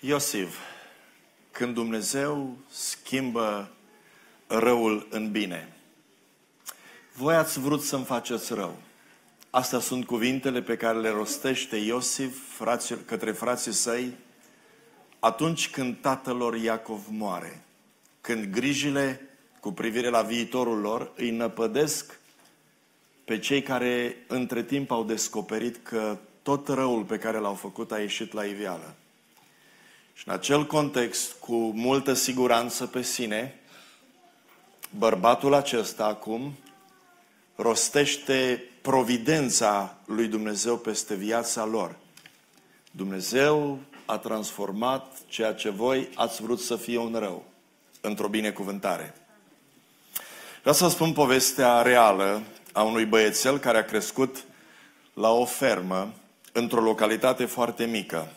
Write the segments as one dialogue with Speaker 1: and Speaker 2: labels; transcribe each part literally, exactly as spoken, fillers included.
Speaker 1: Iosif, când Dumnezeu schimbă răul în bine. Voi ați vrut să-mi faceți rău. Astea sunt cuvintele pe care le rostește Iosif frații, către frații săi atunci când tatălor Iacov moare. Când grijile cu privire la viitorul lor îi năpădesc pe cei care între timp au descoperit că tot răul pe care l-au făcut a ieșit la iveală. Și în acel context, cu multă siguranță pe sine, bărbatul acesta acum rostește providența lui Dumnezeu peste viața lor. Dumnezeu a transformat ceea ce voi ați vrut să fie un rău într-o binecuvântare. Vreau să vă spun povestea reală a unui băiețel care a crescut la o fermă într-o localitate foarte mică.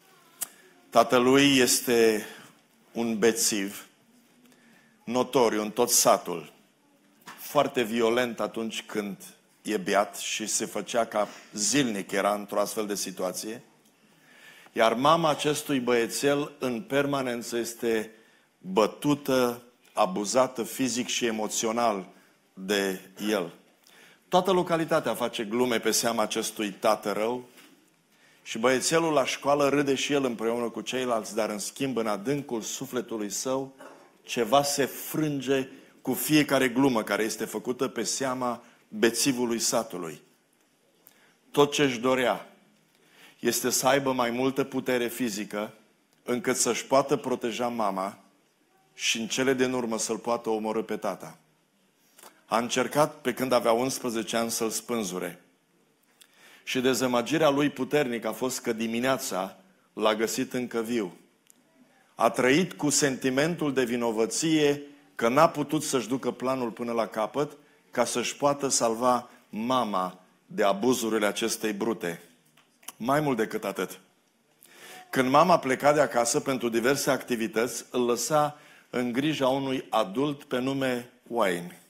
Speaker 1: Tatălui este un bețiv notoriu în tot satul, foarte violent atunci când e beat și se făcea ca zilnic era într-o astfel de situație. Iar mama acestui băiețel în permanență este bătută, abuzată fizic și emoțional de el. Toată localitatea face glume pe seama acestui tată rău și băiețelul la școală râde și el împreună cu ceilalți, dar în schimb în adâncul sufletului său ceva se frânge cu fiecare glumă care este făcută pe seama bețivului satului. Tot ce își dorea este să aibă mai multă putere fizică încât să-și poată proteja mama și în cele din urmă să-l poată omorî pe tata. A încercat pe când avea unsprezece ani să-l spânzure. Și dezamăgirea lui puternică a fost că dimineața l-a găsit încă viu. A trăit cu sentimentul de vinovăție că n-a putut să-și ducă planul până la capăt ca să-și poată salva mama de abuzurile acestei brute. Mai mult decât atât. Când mama pleca de acasă pentru diverse activități, îl lăsa în grija unui adult pe nume Wayne.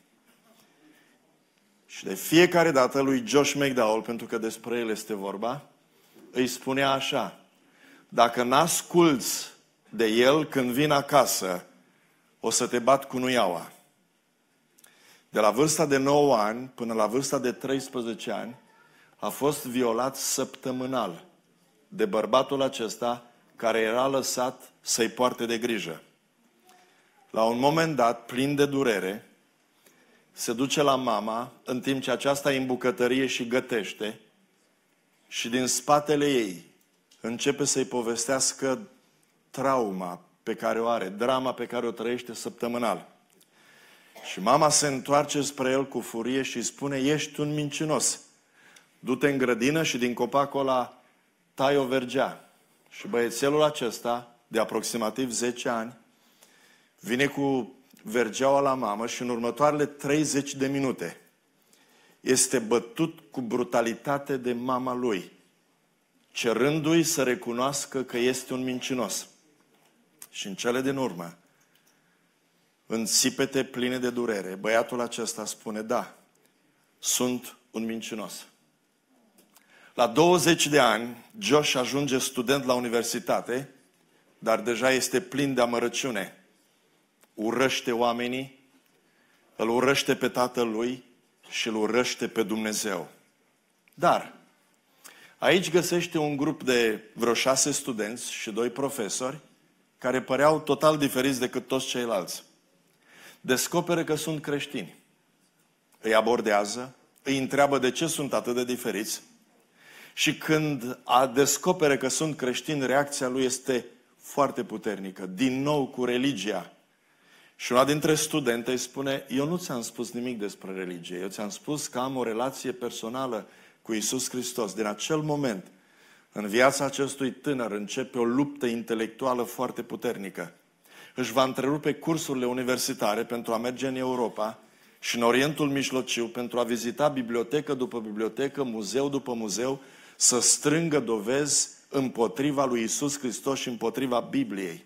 Speaker 1: Și de fiecare dată lui Josh McDowell, pentru că despre el este vorba, îi spunea așa: dacă n-asculți de el când vin acasă, o să te bat cu nuiaua. De la vârsta de nouă ani până la vârsta de treisprezece ani, a fost violat săptămânal de bărbatul acesta care era lăsat să-i poarte de grijă. La un moment dat, plin de durere, se duce la mama, în timp ce aceasta e în bucătărie și gătește, și din spatele ei începe să-i povestească trauma pe care o are, drama pe care o trăiește săptămânal. Și mama se întoarce spre el cu furie și îi spune: ești un mincinos. Du-te în grădină și din copacul ăla tai o vergea. Și băiețelul acesta, de aproximativ zece ani, vine cu vergeaua la mamă și în următoarele treizeci de minute este bătut cu brutalitate de mama lui, cerându-i să recunoască că este un mincinos. Și în cele din urmă, în țipete pline de durere, băiatul acesta spune: da, sunt un mincinos. La douăzeci de ani, Josh ajunge student la universitate, dar deja este plin de amărăciune. Urăște oamenii, îl urăște pe tatăl lui și îl urăște pe Dumnezeu. Dar aici găsește un grup de vreo șase studenți și doi profesori care păreau total diferiți decât toți ceilalți. Descoperă că sunt creștini. Îi abordează, îi întreabă de ce sunt atât de diferiți și când a descoperă că sunt creștini, reacția lui este foarte puternică. Din nou cu religia. Și una dintre studente îi spune: eu nu ți-am spus nimic despre religie, eu ți-am spus că am o relație personală cu Iisus Hristos. Din acel moment, în viața acestui tânăr începe o luptă intelectuală foarte puternică. Își va întrerupe cursurile universitare pentru a merge în Europa și în Orientul Mijlociu pentru a vizita bibliotecă după bibliotecă, muzeu după muzeu, să strângă dovezi împotriva lui Iisus Hristos și împotriva Bibliei.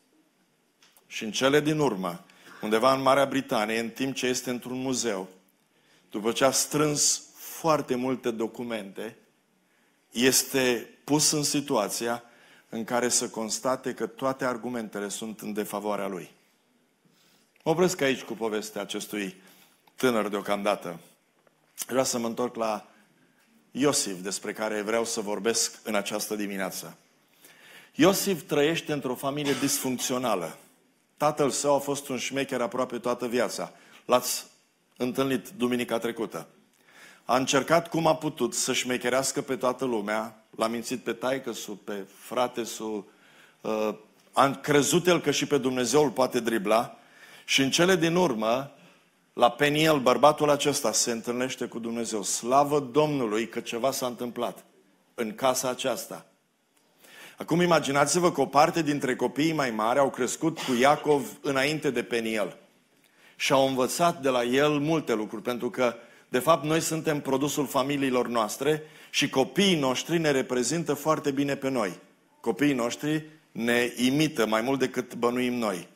Speaker 1: Și în cele din urmă, undeva în Marea Britanie, în timp ce este într-un muzeu, după ce a strâns foarte multe documente, este pus în situația în care să constate că toate argumentele sunt în defavoarea lui. Mă opresc aici cu povestea acestui tânăr deocamdată. Vreau să mă întorc la Iosif, despre care vreau să vorbesc în această dimineață. Iosif trăiește într-o familie disfuncțională. Tatăl său a fost un șmecher aproape toată viața. L-ați întâlnit duminica trecută. A încercat cum a putut să șmecherească pe toată lumea, l-a mințit pe taică-su, pe frate-su, a crezut el că și pe Dumnezeu îl poate dribla și în cele din urmă, la Peniel, bărbatul acesta se întâlnește cu Dumnezeu. Slavă Domnului că ceva s-a întâmplat în casa aceasta. Acum imaginați-vă că o parte dintre copiii mai mari au crescut cu Iacov înainte de Peniel și au învățat de la el multe lucruri, pentru că de fapt noi suntem produsul familiilor noastre și copiii noștri ne reprezintă foarte bine pe noi. Copiii noștri ne imită mai mult decât bănuim noi.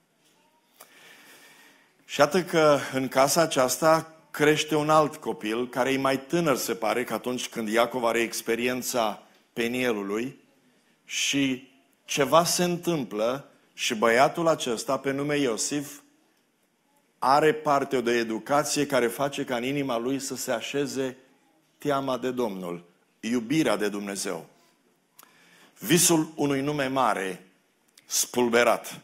Speaker 1: Și iată că în casa aceasta crește un alt copil, care e mai tânăr, se pare, că atunci când Iacov are experiența Penielului, și ceva se întâmplă și băiatul acesta, pe nume Iosif, are parte de educație care face ca în inima lui să se așeze teama de Domnul, iubirea de Dumnezeu. Visul unui nume mare, spulberat.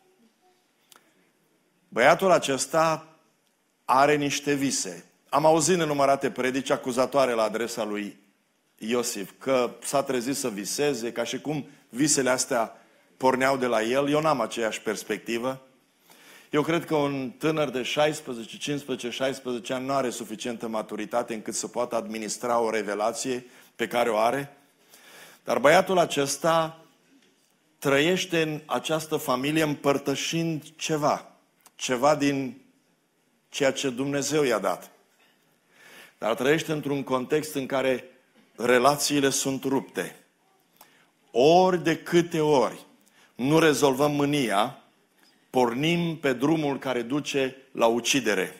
Speaker 1: Băiatul acesta are niște vise. Am auzit nenumărate predici acuzatoare la adresa lui Iosif, că s-a trezit să viseze, ca și cum visele astea porneau de la el. Eu n-am aceeași perspectivă. Eu cred că un tânăr de șaisprezece, cincisprezece, șaisprezece ani nu are suficientă maturitate încât să poată administra o revelație pe care o are. Dar băiatul acesta trăiește în această familie împărtășind ceva. Ceva din ceea ce Dumnezeu i-a dat. Dar trăiește într-un context în care relațiile sunt rupte. Ori de câte ori nu rezolvăm mânia, pornim pe drumul care duce la ucidere.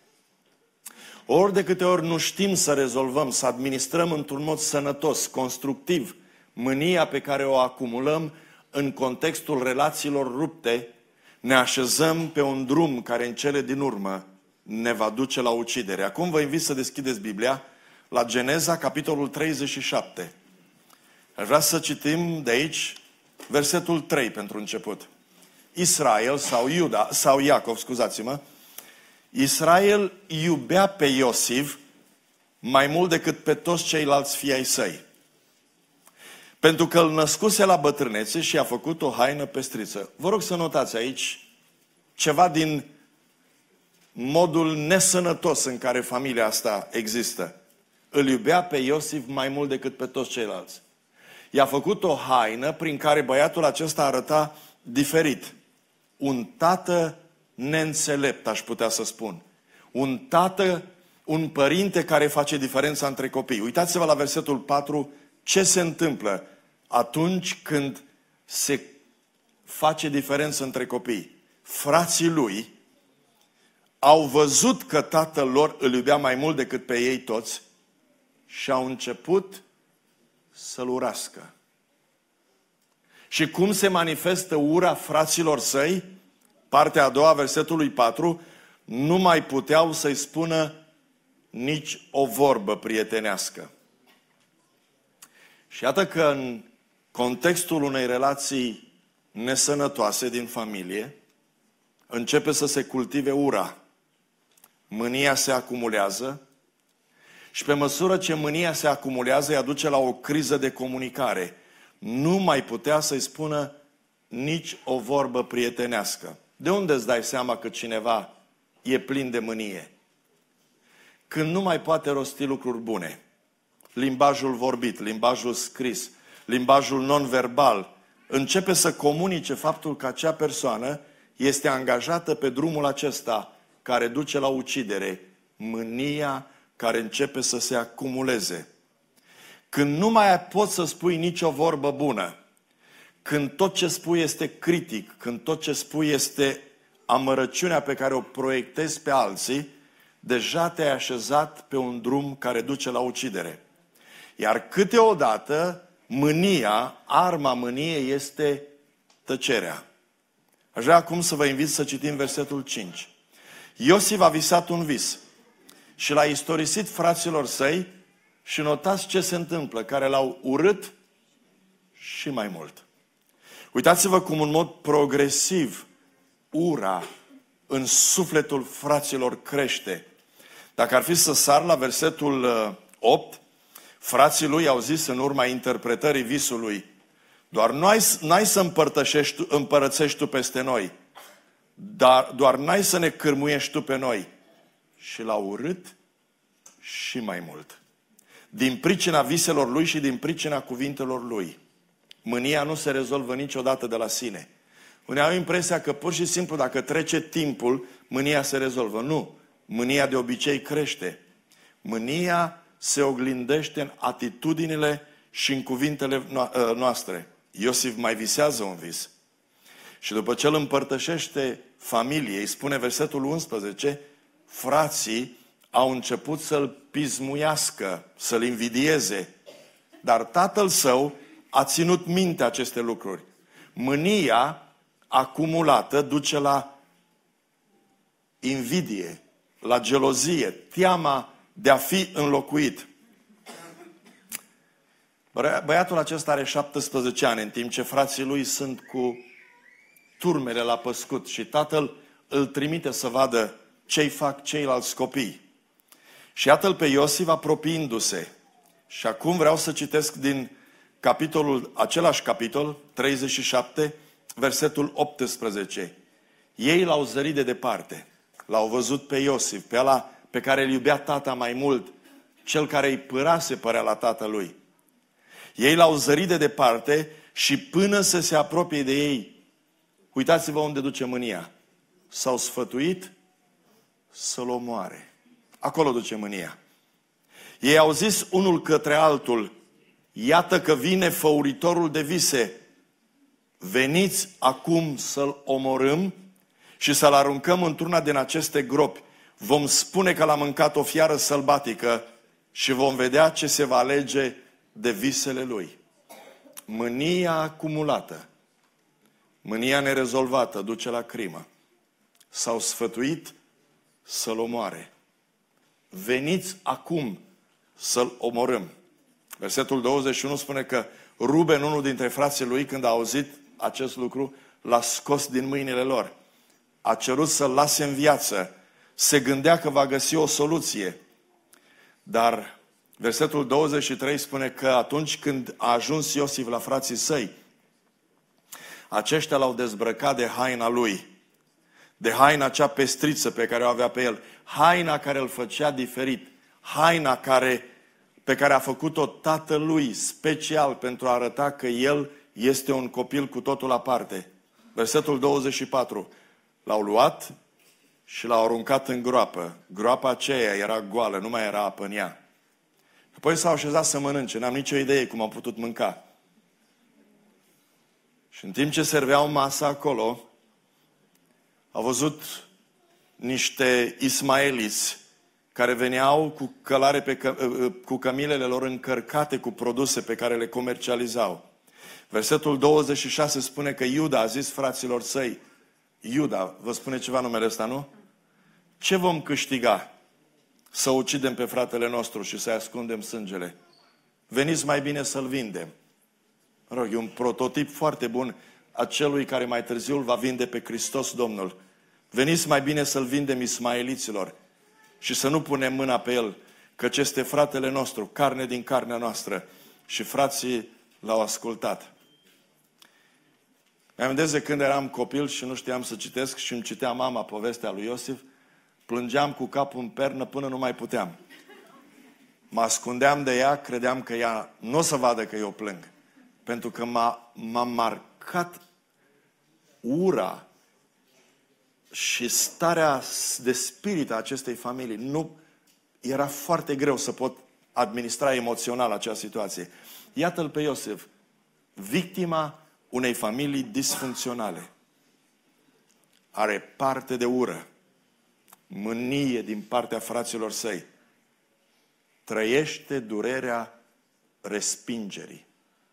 Speaker 1: Ori de câte ori nu știm să rezolvăm, să administrăm într-un mod sănătos, constructiv, mânia pe care o acumulăm în contextul relațiilor rupte, ne așezăm pe un drum care în cele din urmă ne va duce la ucidere. Acum vă invit să deschideți Biblia la Geneza, capitolul treizeci și șapte. Aș vrea să citim de aici versetul trei pentru început. Israel sau Iuda, sau Iacov, scuzați-mă, Israel iubea pe Iosif mai mult decât pe toți ceilalți fii ai săi. Pentru că îl născuse la bătrânețe și a făcut o haină pestriță. Vă rog să notați aici ceva din modul nesănătos în care familia asta există. Îl iubea pe Iosif mai mult decât pe toți ceilalți. I-a făcut o haină prin care băiatul acesta arăta diferit. Un tată neînțelept, aș putea să spun. Un tată, un părinte care face diferența între copii. Uitați-vă la versetul patru, ce se întâmplă atunci când se face diferență între copii. Frații lui au văzut că tatăl lor îl iubea mai mult decât pe ei toți și au început să-l urască. Și cum se manifestă ura fraților săi? Partea a doua, versetului patru, nu mai puteau să-i spună nici o vorbă prietenească. Și iată că în contextul unei relații nesănătoase din familie, începe să se cultive ura. Mânia se acumulează și pe măsură ce mânia se acumulează, îi aduce la o criză de comunicare. Nu mai putea să-i spună nici o vorbă prietenească. De unde îți dai seama că cineva e plin de mânie? Când nu mai poate rosti lucruri bune. Limbajul vorbit, limbajul scris, limbajul non-verbal, începe să comunice faptul că acea persoană este angajată pe drumul acesta care duce la ucidere, mânia care începe să se acumuleze. Când nu mai poți să spui nicio vorbă bună, când tot ce spui este critic, când tot ce spui este amărăciunea pe care o proiectezi pe alții, deja te-ai așezat pe un drum care duce la ucidere. Iar câteodată Mânia, arma mâniei este tăcerea. Aș vrea acum să vă invit să citim versetul cinci. Iosif a visat un vis și l-a istorisit fraților săi și notați ce se întâmplă, care l-au urât și mai mult. Uitați-vă cum în mod progresiv ura în sufletul fraților crește. Dacă ar fi să sar la versetul opt, frații lui au zis în urma interpretării visului: doar n-ai, n-ai să împărtășești, împărățești tu peste noi, dar doar n-ai să ne cârmuiești tu pe noi. Și l-au urât și mai mult. Din pricina viselor lui și din pricina cuvintelor lui. Mânia nu se rezolvă niciodată de la sine. Unii au impresia că pur și simplu dacă trece timpul, mânia se rezolvă. Nu. Mânia de obicei crește. Mânia se oglindește în atitudinile și în cuvintele noastre. Iosif mai visează un vis. Și după ce îl împărtășește familiei, spune versetul unsprezece, frații au început să-l pismuiască, să-l invidieze. Dar tatăl său a ținut minte aceste lucruri. Mânia acumulată duce la invidie, la gelozie, teama de a fi înlocuit. Băiatul acesta are șaptesprezece ani, în timp ce frații lui sunt cu turmele la păscut și tatăl îl trimite să vadă ce-i fac ceilalți copii. Și iată-l pe Iosif apropiindu-se. Și acum vreau să citesc din capitolul, același capitol, treizeci și șapte, versetul optsprezece. Ei l-au zărit de departe. L-au văzut pe Iosif, pe ăla pe care îl iubea tata mai mult, cel care îi părase părea la tatălui. Ei l-au zărit de departe și până să se apropie de ei, uitați-vă unde duce mânia. S-au sfătuit să-l omoare. Acolo duce mânia. Ei au zis unul către altul: iată că vine făuritorul de vise. Veniți acum să-l omorâm și să-l aruncăm într-una din aceste gropi. Vom spune că l-a mâncat o fiară sălbatică și vom vedea ce se va alege de visele lui. Mânia acumulată, mânia nerezolvată duce la crimă. S-au sfătuit să-l omoare. Veniți acum să-l omorâm. Versetul douăzeci și unu spune că Ruben, unul dintre frații lui, când a auzit acest lucru, l-a scos din mâinile lor. A cerut să-l lase în viață. Se gândea că va găsi o soluție. Dar versetul douăzeci și trei spune că atunci când a ajuns Iosif la frații săi, aceștia l-au dezbrăcat de haina lui, de haina cea pestriță pe care o avea pe el, haina care îl făcea diferit, haina care, pe care a făcut-o tatălui special pentru a arăta că el este un copil cu totul aparte. Versetul douăzeci și patru. L-au luat și l-au aruncat în groapă. Groapa aceea era goală, nu mai era apă în ea. Apoi s-au așezat să mănânce. N-am nicio idee cum au putut mânca. Și în timp ce serveau masa acolo, au văzut niște ismaeliți care veneau cu călare pe că, cu cămilele lor încărcate cu produse pe care le comercializau. Versetul douăzeci și șase spune că Iuda a zis fraților săi, Iuda, vă spune ceva numele ăsta, nu? Ce vom câștiga? Să ucidem pe fratele nostru și să-i ascundem sângele. Veniți mai bine să-l vindem. Mă rog, e un prototip foarte bun a celui care mai târziu îl va vinde pe Hristos Domnul. Veniți mai bine să-l vindem ismaeliților și să nu punem mâna pe el, căci este fratele nostru, carne din carnea noastră. Și frații l-au ascultat. Mi-amintesc de când eram copil și nu știam să citesc și îmi citea mama povestea lui Iosif, plângeam cu capul în pernă până nu mai puteam. Mă ascundeam de ea, credeam că ea nu o să vadă că eu plâng. Pentru că m-a, m-a marcat ura și starea de spirit a acestei familii. Nu, era foarte greu să pot administra emoțional acea situație. Iată-l pe Iosif, victima unei familii disfuncționale. Are parte de ură, mânie din partea fraților săi. Trăiește durerea respingerii.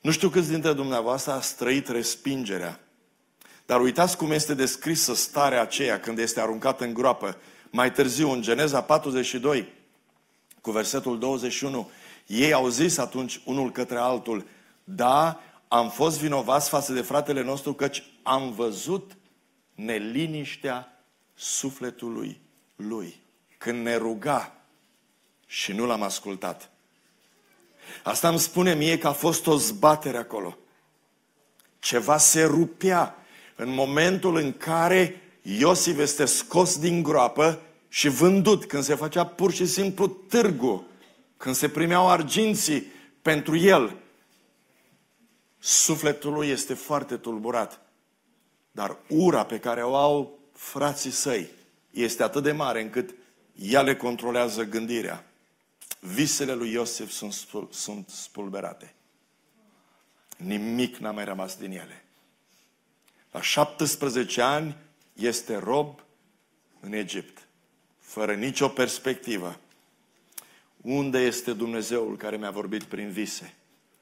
Speaker 1: Nu știu câți dintre dumneavoastră ați trăit respingerea. Dar uitați cum este descrisă starea aceea când este aruncat în groapă. Mai târziu, în Geneza patruzeci și doi, cu versetul douăzeci și unu, ei au zis atunci unul către altul, da, am fost vinovați față de fratele nostru, căci am văzut neliniștea sufletului lui, când ne ruga și nu l-am ascultat. Asta îmi spune mie că a fost o zbatere acolo. Ceva se rupea în momentul în care Iosif este scos din groapă și vândut, când se făcea pur și simplu târgu, când se primeau arginții pentru el. Sufletul lui este foarte tulburat. Dar ura pe care o au frații săi este atât de mare încât ea le controlează gândirea. Visele lui Iosif sunt, spul, sunt spulberate. Nimic n-a mai rămas din ele. La șaptesprezece ani este rob în Egipt, fără nicio perspectivă. Unde este Dumnezeul care mi-a vorbit prin vise?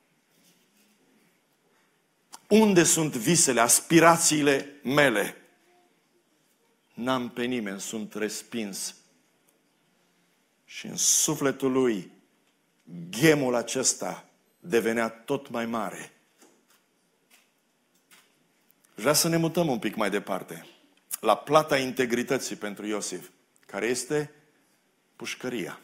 Speaker 1: Unde sunt visele, aspirațiile mele? N-am pe nimeni, sunt respins. Și în sufletul lui, ghemul acesta devenea tot mai mare. Vreau să ne mutăm un pic mai departe, la plata integrității pentru Iosif, care este pușcăria.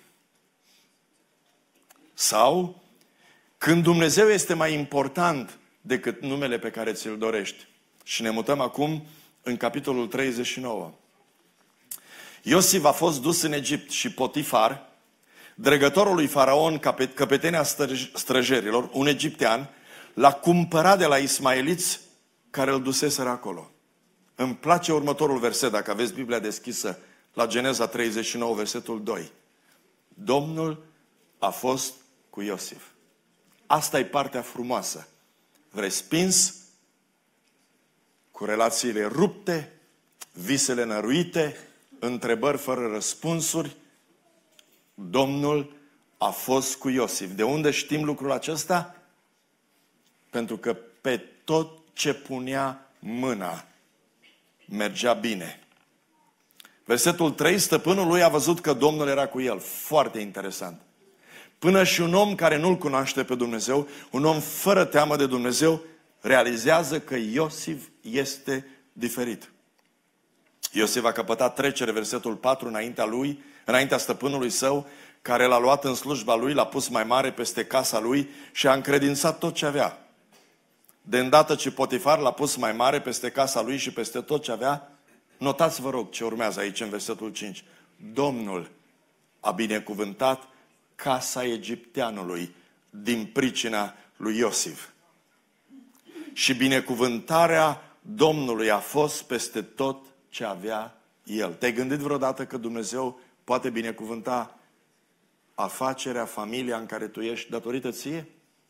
Speaker 1: Sau, când Dumnezeu este mai important decât numele pe care ți-l dorești. Și ne mutăm acum în capitolul treizeci și nouă. Iosif a fost dus în Egipt și Potifar, dregătorul lui Faraon, căpetenia străjerilor, un egiptean, l-a cumpărat de la ismaeliți care îl duseseră acolo. Îmi place următorul verset, dacă aveți Biblia deschisă, la Geneza treizeci și nouă, versetul doi. Domnul a fost cu Iosif. Asta e partea frumoasă. Respins, cu relațiile rupte, visele năruite, întrebări fără răspunsuri, Domnul a fost cu Iosif. De unde știm lucrul acesta? Pentru că pe tot ce punea mâna mergea bine. Versetul trei, stăpânul lui a văzut că Domnul era cu el. Foarte interesant. Până și un om care nu-L cunoaște pe Dumnezeu, un om fără teamă de Dumnezeu, realizează că Iosif este diferit. Iosif a căpătat trecere, versetul patru, înaintea lui, înaintea stăpânului său, care l-a luat în slujba lui, l-a pus mai mare peste casa lui și a încredințat tot ce avea. De îndată ce Potifar l-a pus mai mare peste casa lui și peste tot ce avea, notați vă rog ce urmează aici în versetul cinci. Domnul a binecuvântat casa egipteanului din pricina lui Iosif. Și binecuvântarea Domnului a fost peste tot ce avea el. Te-ai gândit vreodată că Dumnezeu poate binecuvânta afacerea, familia în care tu ești datorită ție?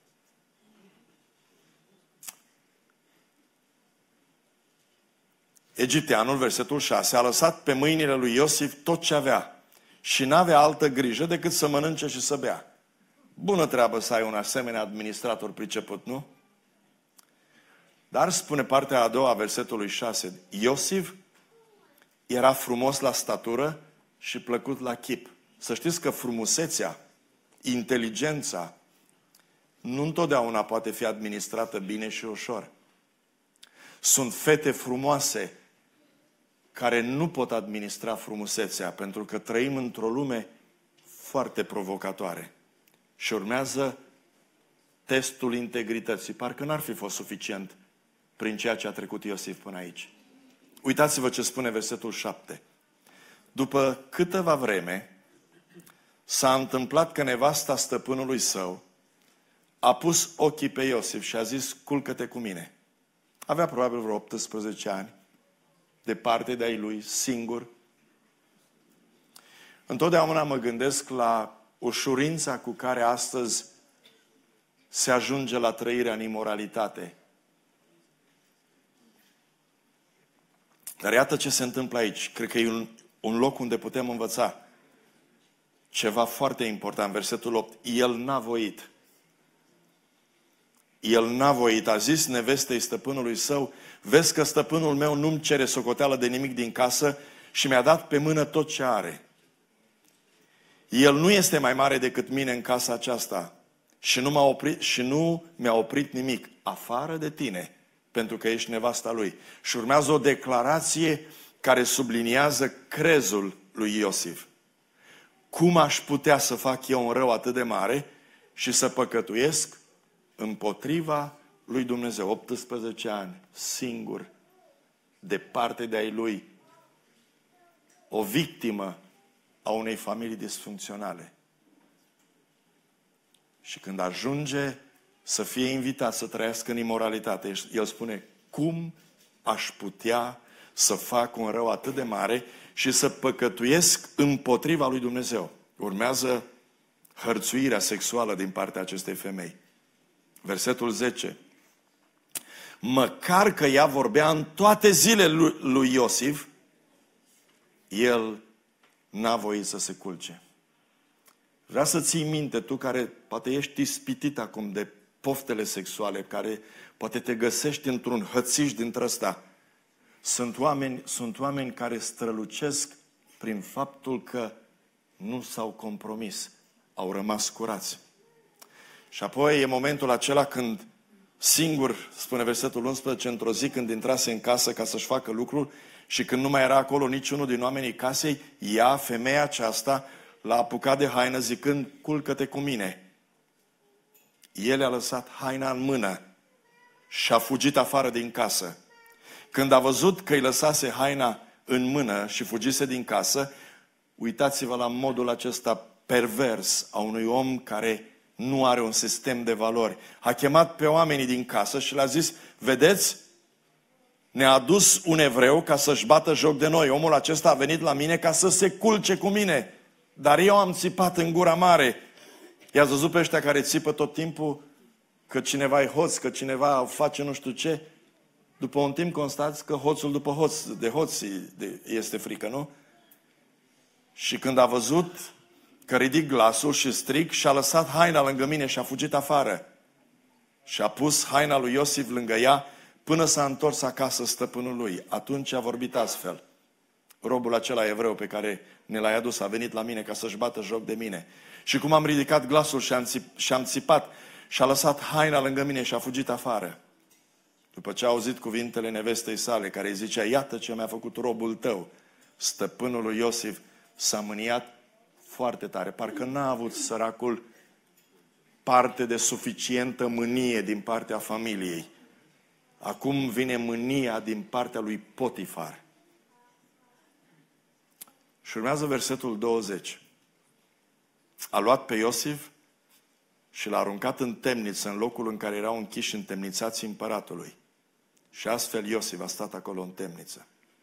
Speaker 1: Egipteanul, versetul șase, a lăsat pe mâinile lui Iosif tot ce avea și n-avea altă grijă decât să mănânce și să bea. Bună treabă să ai un asemenea administrator priceput, nu? Dar, spune partea a doua a versetului șase, Iosif era frumos la statură și plăcut la chip. Să știți că frumusețea, inteligența, nu întotdeauna poate fi administrată bine și ușor. Sunt fete frumoase care nu pot administra frumusețea, pentru că trăim într-o lume foarte provocatoare. Și urmează testul integrității. Parcă n-ar fi fost suficient prin ceea ce a trecut Iosif până aici. Uitați-vă ce spune versetul șapte. După câteva vreme, s-a întâmplat că nevasta stăpânului său a pus ochii pe Iosif și a zis, culcă-te cu mine. Avea probabil vreo optsprezece ani, departe de ai lui, singur. Întotdeauna mă gândesc la ușurința cu care astăzi se ajunge la trăirea în imoralitate. Dar iată ce se întâmplă aici. Cred că e un, un loc unde putem învăța ceva foarte important. Versetul opt. El n-a voit. El n-a voit, a zis nevestei stăpânului său, vezi că stăpânul meu nu-mi cere socoteală de nimic din casă și mi-a dat pe mână tot ce are. El nu este mai mare decât mine în casa aceasta și nu m-a oprit, și nu mi-a oprit nimic, afară de tine, pentru că ești nevasta lui. Și urmează o declarație care subliniază crezul lui Iosif. Cum aș putea să fac eu un rău atât de mare și să păcătuiesc împotriva lui Dumnezeu? optsprezece ani, singur, departe de ai lui, o victimă a unei familii disfuncționale. Și când ajunge să fie invitat să trăiască în imoralitate, el spune, cum aș putea să fac un rău atât de mare și să păcătuiesc împotriva lui Dumnezeu? Urmează hărțuirea sexuală din partea acestei femei. Versetul zece. Măcar că ea vorbea în toate zilele lui Iosif, el n-a voit să se culce. Vreau să ții minte, tu care poate ești ispitit acum de poftele sexuale, care poate te găsești într-un hățiș dintre ăsta. Sunt oameni, sunt oameni care strălucesc prin faptul că nu s-au compromis, au rămas curați. Și apoi e momentul acela când singur, spune versetul unsprezece, într-o zi când intrase în casă ca să-și facă lucrul și când nu mai era acolo niciunul din oamenii casei, ea, femeia aceasta, l-a apucat de haină zicând, culcă-te cu mine. El a lăsat haina în mână și a fugit afară din casă. Când a văzut că îi lăsase haina în mână și fugise din casă, uitați-vă la modul acesta pervers a unui om care nu are un sistem de valori. A chemat pe oamenii din casă și le-a zis, vedeți, ne-a adus un evreu ca să-și bată joc de noi. Omul acesta a venit la mine ca să se culce cu mine. Dar eu am țipat în gura mare. I-ați văzut pe ăștia care țipă tot timpul că cineva e hoț, că cineva face nu știu ce? După un timp constați că hoțul după hoț, de hoț este frică, nu? Și când a văzut că ridic glasul și strig, și-a lăsat haina lângă mine și a fugit afară. Și a pus haina lui Iosif lângă ea până s-a întors acasă stăpânul lui. Atunci a vorbit astfel. Robul acela evreu pe care ne l-ai adus a venit la mine ca să-și bată joc de mine. Și cum am ridicat glasul și am, țip, și am țipat, și-a lăsat haina lângă mine și a fugit afară. După ce a auzit cuvintele nevestei sale, care îi zicea, iată ce mi-a făcut robul tău, stăpânul lui Iosif s-a mâniat foarte tare. Parcă n-a avut săracul parte de suficientă mânie din partea familiei. Acum vine mânia din partea lui Potifar. Și urmează versetul douăzeci. A luat pe Iosif și l-a aruncat în temniță, în locul în care erau închiși întemnițații împăratului. Și astfel Iosif a stat acolo în temniță.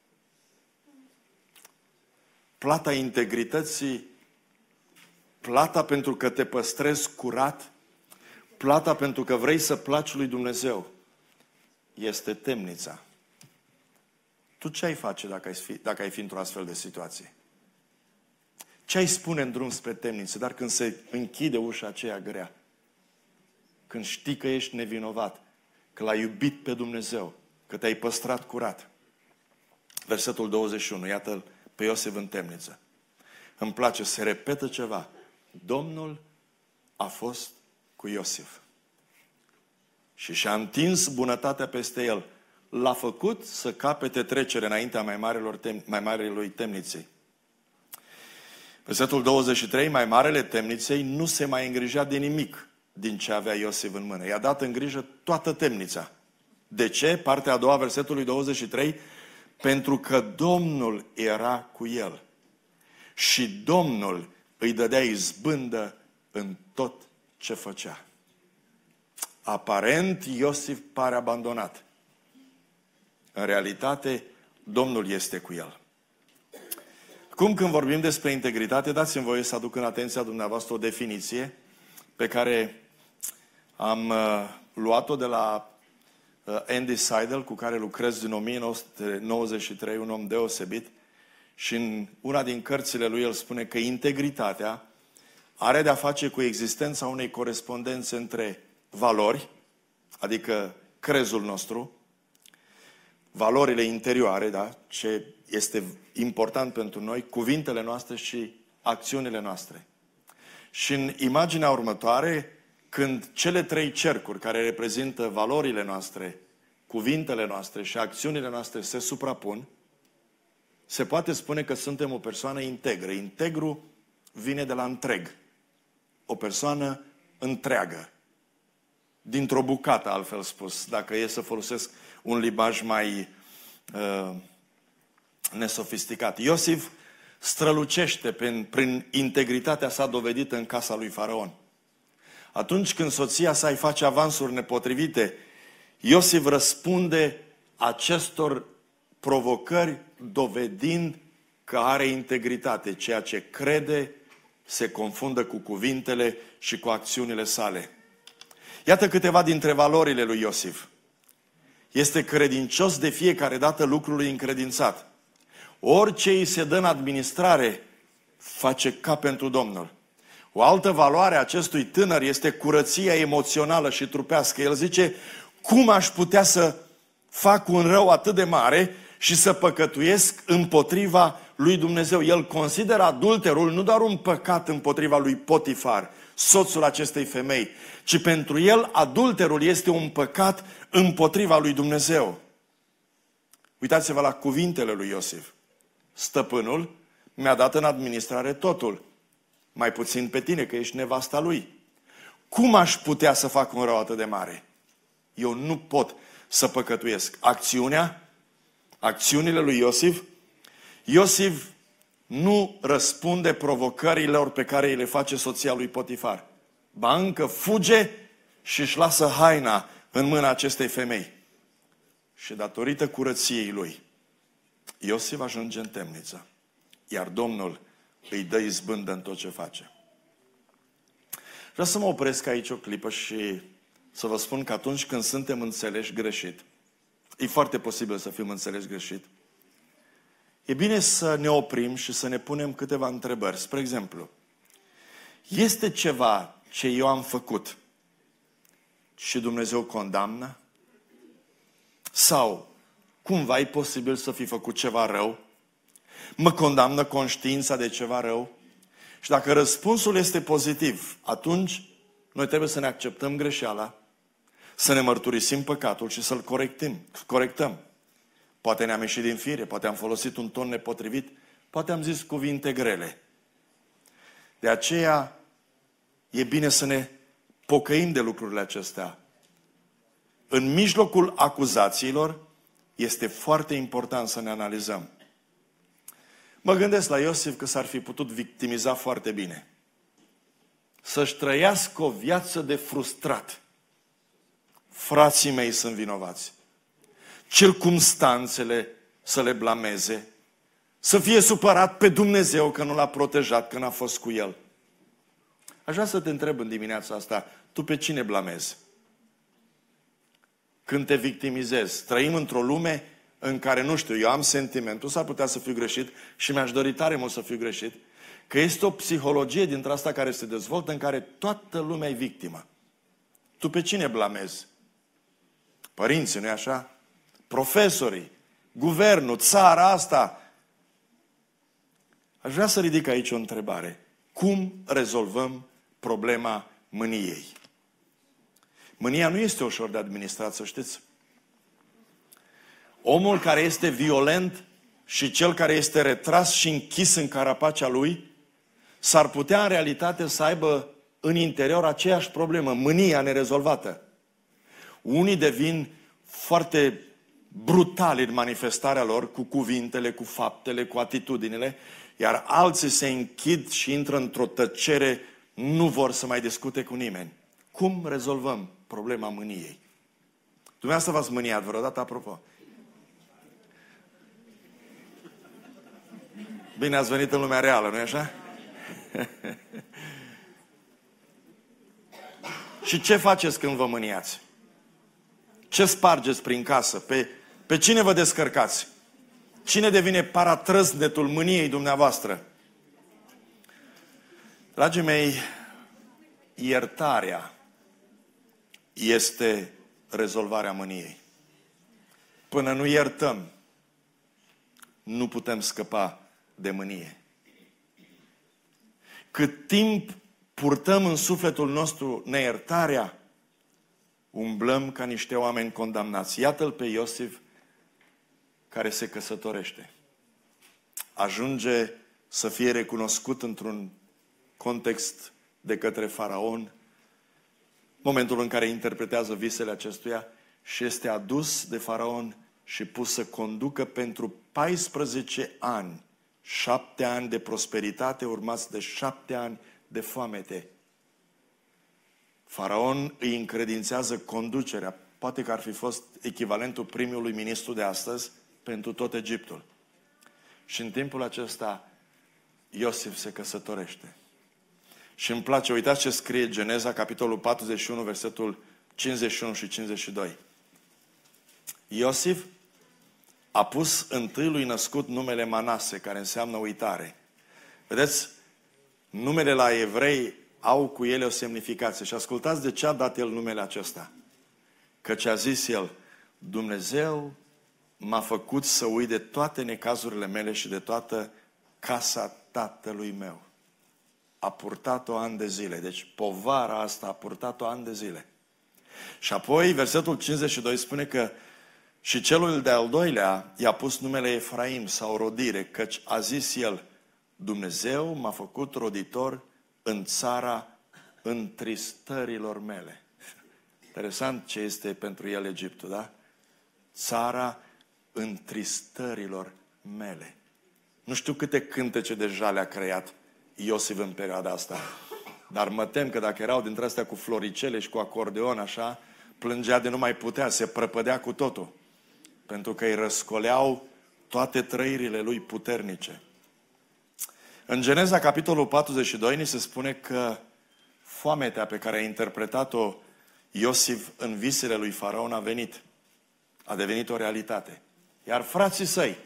Speaker 1: Plata integrității, plata pentru că te păstrezi curat, plata pentru că vrei să placi lui Dumnezeu, este temnița. Tu ce ai face dacă ai fi, dacă ai fi într-o astfel de situație? Ce ai spune în drum spre temniță, dar când se închide ușa aceea grea? Când știi că ești nevinovat, că l-ai iubit pe Dumnezeu, că te-ai păstrat curat. Versetul douăzeci și unu, iată-l pe Iosif în temniță. Îmi place, se repetă ceva. Domnul a fost cu Iosif și și-a întins bunătatea peste el. L-a făcut să capete trecere înaintea mai, marilor tem- mai marilor temniței. Versetul douăzeci și trei, mai marele temniței nu se mai îngrija de nimic din ce avea Iosif în mână. I-a dat în grijă toată temnița. De ce? Partea a doua, versetului douăzeci și trei, pentru că Domnul era cu el și Domnul îi dădea izbândă în tot ce făcea. Aparent, Iosif pare abandonat. În realitate, Domnul este cu el. Acum, când vorbim despre integritate, dați-mi voie să aduc în atenția dumneavoastră o definiție pe care am uh, luat-o de la uh, Andy Seidel, cu care lucrez din o mie nouă sute nouăzeci și trei, un om deosebit, și în una din cărțile lui el spune că integritatea are de-a face cu existența unei corespondențe între valori, adică crezul nostru, valorile interioare, da? Ce este important pentru noi, cuvintele noastre și acțiunile noastre. Și în imaginea următoare, când cele trei cercuri care reprezintă valorile noastre, cuvintele noastre și acțiunile noastre se suprapun, se poate spune că suntem o persoană integră. Integru vine de la întreg. O persoană întreagă. Dintr-o bucată, altfel spus, dacă e să folosesc un limbaj mai uh, nesofisticat. Iosif strălucește prin, prin integritatea sa dovedită în casa lui Faraon. Atunci când soția sa îi face avansuri nepotrivite, Iosif răspunde acestor provocări dovedind că are integritate. Ceea ce crede se confundă cu cuvintele și cu acțiunile sale. Iată câteva dintre valorile lui Iosif. Este credincios de fiecare dată lucrului încredințat. Orice îi se dă în administrare, face ca pentru Domnul. O altă valoare a acestui tânăr este curăția emoțională și trupească. El zice, cum aș putea să fac un rău atât de mare și să păcătuiesc împotriva lui Dumnezeu? El consideră adulterul nu doar un păcat împotriva lui Potifar, soțul acestei femei, ci pentru el adulterul este un păcat împotriva lui Dumnezeu. Uitați-vă la cuvintele lui Iosif. Stăpânul mi-a dat în administrare totul, mai puțin pe tine, că ești nevasta lui. Cum aș putea să fac un rău atât de mare? Eu nu pot să păcătuiesc. Acțiunea, acțiunile lui Iosif, Iosif nu răspunde provocărilor pe care îi le face soția lui Potifar. Ba încă fuge și își lasă haina în mâna acestei femei. Și datorită curăției lui, Iosif ajunge în temniță. Iar Domnul îi dă izbândă în tot ce face. Vreau să mă opresc aici o clipă și să vă spun că atunci când suntem înțeleși greșit, e foarte posibil să fim înțeleși greșit, e bine să ne oprim și să ne punem câteva întrebări. Spre exemplu, este ceva ce eu am făcut și Dumnezeu condamnă? Sau cumva e posibil să fi făcut ceva rău? Mă condamnă conștiința de ceva rău? Și dacă răspunsul este pozitiv, atunci noi trebuie să ne acceptăm greșeala, să ne mărturisim păcatul și să-l corectăm. corectăm. Poate ne-am ieșit din fire, poate am folosit un ton nepotrivit, poate am zis cuvinte grele. De aceea e bine să ne pocăim de lucrurile acestea. În mijlocul acuzațiilor este foarte important să ne analizăm. Mă gândesc la Iosif că s-ar fi putut victimiza foarte bine. Să-și trăiască o viață de frustrat. Frații mei sunt vinovați. Circumstanțele să le blameze. Să fie supărat pe Dumnezeu că nu l-a protejat, că n-a fost cu el. Aș vrea să te întreb în dimineața asta, tu pe cine blamezi? Când te victimizezi, trăim într-o lume în care, nu știu, eu am sentimentul, s-ar putea să fiu greșit și mi-aș dori tare mult să fiu greșit, că este o psihologie dintre asta care se dezvoltă în care toată lumea e victimă. Tu pe cine blamezi? Părinții, nu-i așa? Profesorii, guvernul, țara asta. Aș vrea să ridic aici o întrebare. Cum rezolvăm problema mâniei? Mânia nu este ușor de administrat, să știți. Omul care este violent și cel care este retras și închis în carapacea lui, s-ar putea în realitate să aibă în interior aceeași problemă, mânia nerezolvată. Unii devin foarte brutali în manifestarea lor, cu cuvintele, cu faptele, cu atitudinile, iar alții se închid și intră într-o tăcere, nu vor să mai discute cu nimeni. Cum rezolvăm problema mâniei? Dumneavoastră v-ați mâniat vreodată, apropo? Bine ați venit în lumea reală, nu-i așa? Și ce faceți când vă mâniați? Ce spargeți prin casă? Pe, pe cine vă descărcați? Cine devine paratrăznetul mâniei dumneavoastră? Dragii mei, iertarea este rezolvarea mâniei. Până nu iertăm, nu putem scăpa de mânie. Cât timp purtăm în sufletul nostru neiertarea, umblăm ca niște oameni condamnați. Iată-l pe Iosif care se căsătorește. Ajunge să fie recunoscut într-un context de către faraon, momentul în care interpretează visele acestuia și este adus de faraon și pus să conducă pentru paisprezece ani, șapte ani de prosperitate urmați de șapte ani de foamete. Faraon îi încredințează conducerea, poate că ar fi fost echivalentul primului ministru de astăzi pentru tot Egiptul. Și în timpul acesta Iosif se căsătorește. Și îmi place, uitați ce scrie Geneza, capitolul patruzeci și unu, versetul cincizeci și unu și cincizeci și doi. Iosif a pus întâiului născut numele Manase, care înseamnă uitare. Vedeți, numele la evrei au cu ele o semnificație. Și ascultați de ce a dat el numele acesta. Căci a zis el, Dumnezeu m-a făcut să uit de toate necazurile mele și de toată casa tatălui meu. A purtat-o ani de zile. Deci povara asta a purtat-o ani de zile. Și apoi versetul cincizeci și doi spune că și celul de-al doilea i-a pus numele Efraim sau rodire, căci a zis el, Dumnezeu m-a făcut roditor în țara întristărilor mele. Interesant ce este pentru el Egiptul, da? Țara întristărilor mele. Nu știu câte cântece deja le-a creat Iosif în perioada asta. Dar mă tem că dacă erau dintre astea cu floricele și cu acordeon așa, plângea de nu mai putea, se prăpădea cu totul. Pentru că îi răscoleau toate trăirile lui puternice. În Geneza, capitolul patruzeci și doi, ni se spune că foametea pe care a interpretat-o Iosif în visele lui Faraon a venit. A devenit o realitate. Iar frații săi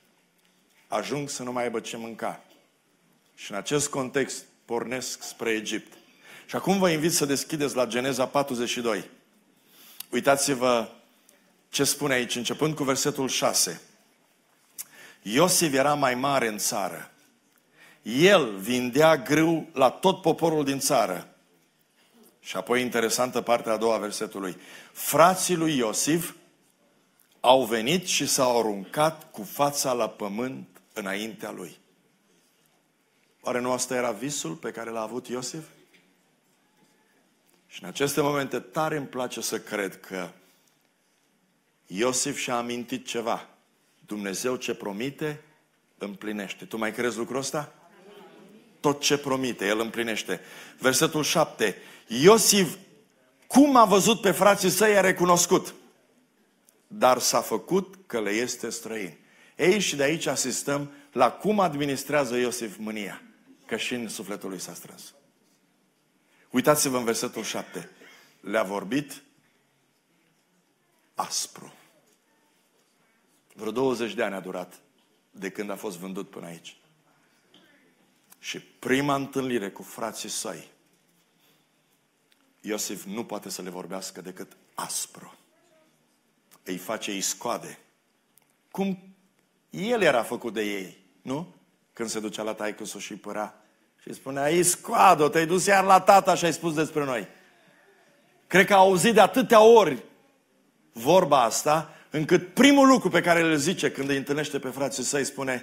Speaker 1: ajung să nu mai aibă ce mânca. Și în acest context pornesc spre Egipt. Și acum vă invit să deschideți la Geneza patruzeci și doi. Uitați-vă ce spune aici, începând cu versetul șase. Iosif era mai mare în țară. El vindea grâu la tot poporul din țară. Și apoi interesantă partea a doua a versetului. Frații lui Iosif au venit și s-au aruncat cu fața la pământ înaintea lui. Oare nu asta era visul pe care l-a avut Iosif? Și în aceste momente tare îmi place să cred că Iosif și-a amintit ceva. Dumnezeu ce promite, împlinește. Tu mai crezi lucrul ăsta? Tot ce promite, El împlinește. Versetul șapte. Iosif, cum a văzut pe frații săi, a recunoscut. Dar s-a făcut că le este străin. Ei, și de aici asistăm la cum administrează Iosif mânia. Că și în sufletul lui s-a strâns. Uitați-vă în versetul șapte. Le-a vorbit aspru. Vreo douăzeci de ani a durat de când a fost vândut până aici. Și prima întâlnire cu frații săi, Iosif nu poate să le vorbească decât aspru. Îi face iscoade. Cum el era făcut de ei, nu? Când se ducea la taică-su și îi părea și îi spunea, iscoado, te-ai dus iar la tata și ai spus despre noi. Cred că a auzit de atâtea ori vorba asta, încât primul lucru pe care îl zice când îi întâlnește pe frații săi, spune,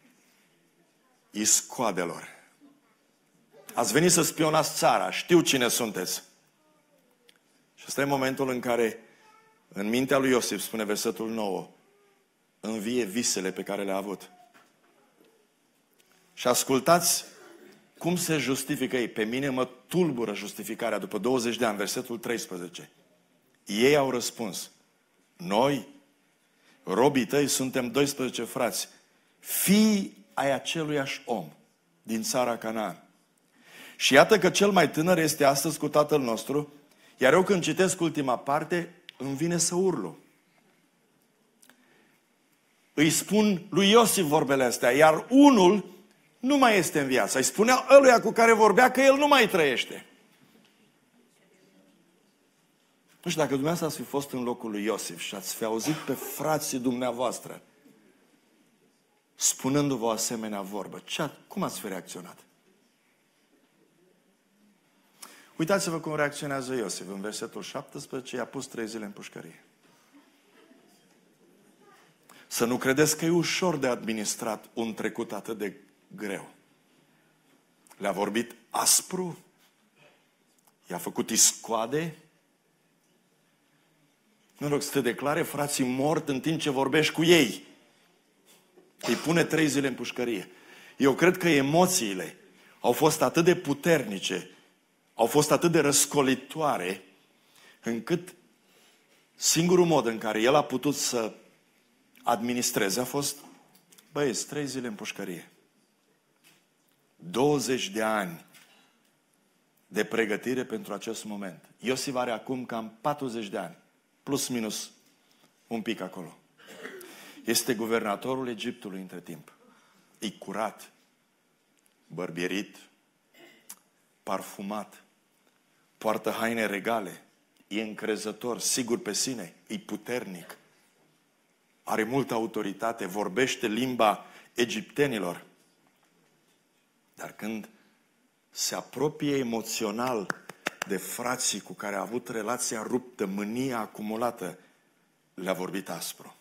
Speaker 1: iscoadelor, ați venit să spionați țara, știu cine sunteți. Și ăsta e momentul în care, în mintea lui Iosif, spune versetul nouă, învie visele pe care le-a avut. Și ascultați cum se justifică ei. Pe mine mă tulbură justificarea după douăzeci de ani, versetul treisprezece. Ei au răspuns, noi, robii tăi, suntem doisprezece frați, fii ai aceluiași om din țara Canaan. Și iată că cel mai tânăr este astăzi cu tatăl nostru, iar eu când citesc ultima parte, îmi vine să urlu. Îi spun lui Iosif vorbele astea, iar unul nu mai este în viață. Îi spunea ăluia cu care vorbea că el nu mai trăiește. Nu știu, dacă dumneavoastră ați fi fost în locul lui Iosif și ați fi auzit pe frații dumneavoastră spunându-vă o asemenea vorbă, ce, cum ați fi reacționat? Uitați-vă cum reacționează Iosif. În versetul șaptesprezece i-a pus trei zile în pușcărie. Să nu credeți că e ușor de administrat un trecut atât de greu. Le-a vorbit aspru, i-a făcut iscoade. Nu rog să te declare frații mort în timp ce vorbești cu ei. Îi pune trei zile în pușcărie. Eu cred că emoțiile au fost atât de puternice, au fost atât de răscolitoare, încât singurul mod în care el a putut să administreze a fost, băieți, trei zile în pușcărie. douăzeci de ani de pregătire pentru acest moment. Iosif are acum cam patruzeci de ani, plus minus un pic acolo. Este guvernatorul Egiptului între timp. E curat, bărbierit, parfumat, poartă haine regale, e încrezător, sigur pe sine, e puternic, are multă autoritate, vorbește limba egiptenilor. Dar când se apropie emoțional de frații cu care a avut relația ruptă, mânia acumulată, le-a vorbit aspru.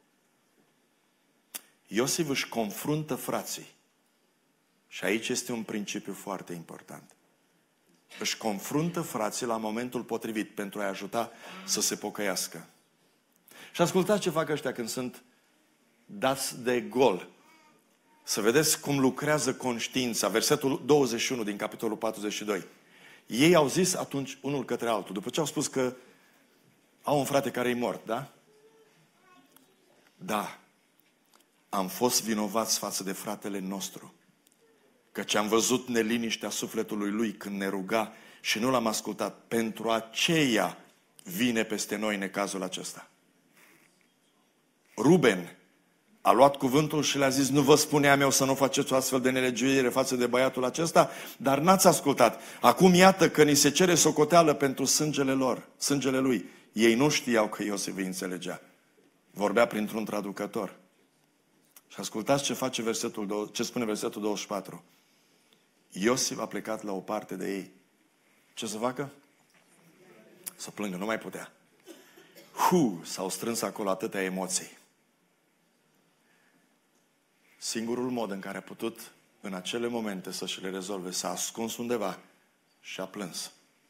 Speaker 1: Iosif își confruntă frații. Și aici este un principiu foarte important. Își confruntă frații la momentul potrivit pentru a-i ajuta să se pocăiască. Și ascultați ce fac ăștia când sunt dați de gol. Să vedeți cum lucrează conștiința. Versetul douăzeci și unu din capitolul patruzeci și doi. Ei au zis atunci unul către altul, după ce au spus că au un frate care e mort, da? Da. Am fost vinovați față de fratele nostru, căci am văzut neliniștea sufletului lui când ne ruga și nu l-am ascultat. Pentru aceea vine peste noi necazul acesta. Ruben a luat cuvântul și le-a zis, nu vă spuneam eu să nu faceți o astfel de nelegiuire față de băiatul acesta, dar n-ați ascultat. Acum iată că ni se cere socoteală pentru sângele lor, sângele lui. Ei nu știau că Iosif îi înțelegea. Vorbea printr-un traducător. Și ascultați ce face versetul, ce spune versetul douăzeci și patru. Iosif a plecat la o parte de ei. Ce să facă? Să plângă, nu mai putea. Hu, s-au strâns acolo atâtea emoții. Singurul mod în care a putut în acele momente să-și le rezolve, s-a ascuns undeva și a plâns.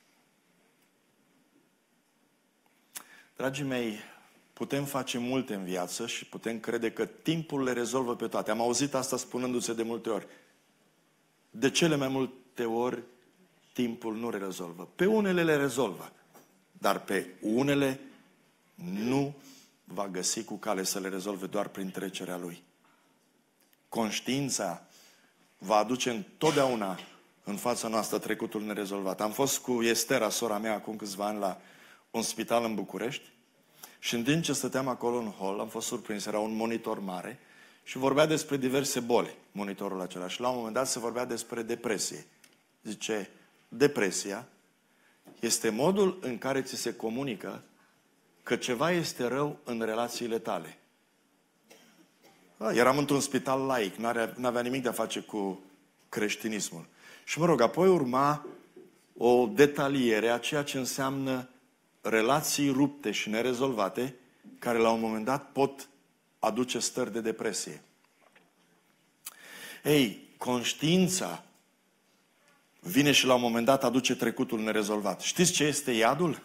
Speaker 1: Dragii mei, putem face multe în viață și putem crede că timpul le rezolvă pe toate. Am auzit asta spunându-se de multe ori. De cele mai multe ori, timpul nu le rezolvă. Pe unele le rezolvă, dar pe unele nu va găsi cu cale să le rezolve doar prin trecerea lui. Conștiința va aduce întotdeauna în fața noastră trecutul nerezolvat. Am fost cu Estera, sora mea, acum câțiva ani la un spital în București și în timp ce stăteam acolo în hol, am fost surprins, era un monitor mare și vorbea despre diverse boli, monitorul acela. Și la un moment dat se vorbea despre depresie. Zice, depresia este modul în care ți se comunică că ceva este rău în relațiile tale. Da, eram într-un spital laic, n-avea nimic de a face cu creștinismul. Și mă rog, apoi urma o detaliere a ceea ce înseamnă relații rupte și nerezolvate, care la un moment dat pot aduce stări de depresie. Ei, conștiința vine și la un moment dat aduce trecutul nerezolvat. Știți ce este iadul?